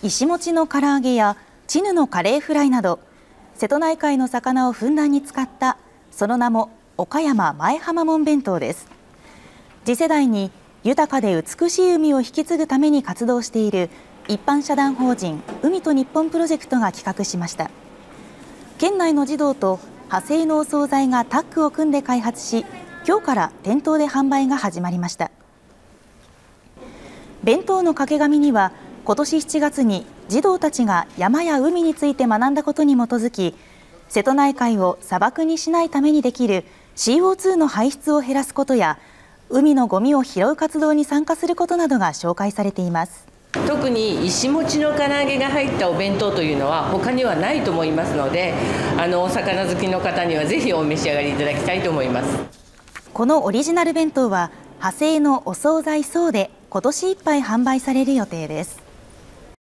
石餅の唐揚げやチヌのカレーフライなど瀬戸内海の魚をふんだんに使ったその名も岡山前浜門弁当です。次世代に豊かで美しい海を引き継ぐために活動している一般社団法人海と日本プロジェクトが企画しました。県内の児童と派生のお惣菜がタッグを組んで開発し、今日から店頭で販売が始まりました。弁当の掛け紙には今年7月に児童たちが山や海について学んだことに基づき、瀬戸内海を砂漠にしないためにできる CO2 の排出を減らすことや海のゴミを拾う活動に参加することなどが紹介されています。 特に石餅の唐揚げが入ったお弁当というのは他にはないと思いますので、お魚好きの方にはぜひお召し上がりいただきたいと思います。 このオリジナル弁当は派生のお惣菜そうで今年いっぱい販売される予定です。